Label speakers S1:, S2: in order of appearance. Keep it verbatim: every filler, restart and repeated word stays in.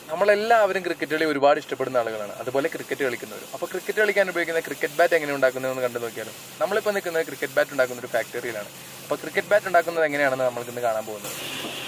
S1: നമ്മളെല്ലാവരും ക്രിക്കറ്റ് കളി ഒരുപാട് ഇഷ്ടപ്പെടുന്ന ആളുകളാണ്, അതുപോലെ ക്രിക്കറ്റ് കളിക്കുന്നവരും. അപ്പോൾ ക്രിക്കറ്റ് കളിക്കാൻ ഉപയോഗിക്കുന്ന ക്രിക്കറ്റ് ബാറ്റ് എങ്ങനെ ഉണ്ടാക്കുന്നതെന്ന് കണ്ടു നോക്കിയാലും. നമ്മളിപ്പോൾ നിൽക്കുന്നത് ക്രിക്കറ്റ് ബാറ്റ് ഉണ്ടാക്കുന്ന ഒരു ഫാക്ടറിയിലാണ്. അപ്പോൾ ക്രിക്കറ്റ് ബാറ്റ് ഉണ്ടാക്കുന്നത് എങ്ങനെയാണെന്ന് നമ്മൾക്കിന്ന് കാണാൻ പോകുന്നത്.